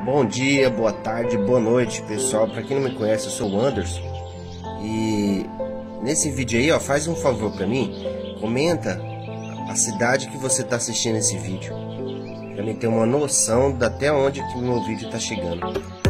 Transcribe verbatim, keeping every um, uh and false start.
Bom dia, boa tarde, boa noite, pessoal. Para quem não me conhece, eu sou o Anderson. E nesse vídeo aí, ó, faz um favor para mim, comenta a cidade que você está assistindo esse vídeo, para mim ter uma noção de até onde que o meu vídeo está chegando.